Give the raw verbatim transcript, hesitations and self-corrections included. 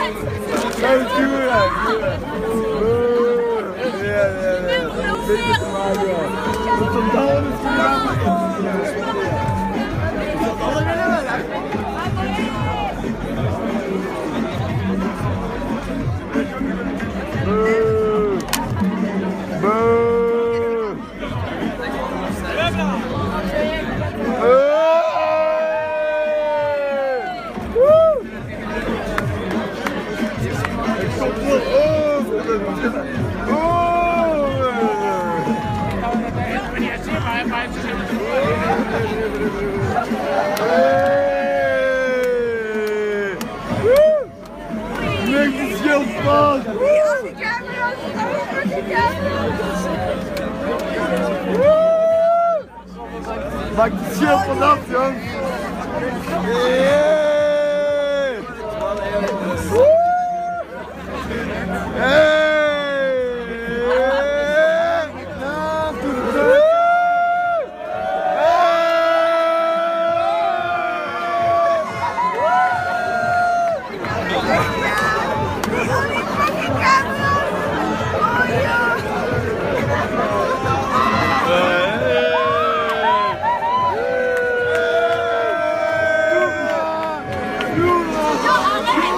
Dour, ja, ja, ja. Dit is Mario. Wat een Dour is gedaan. Boe! Boe! Ik stop wel over! Niks schild vast! Maak de schild vanaf, jongens! Hey! Dour!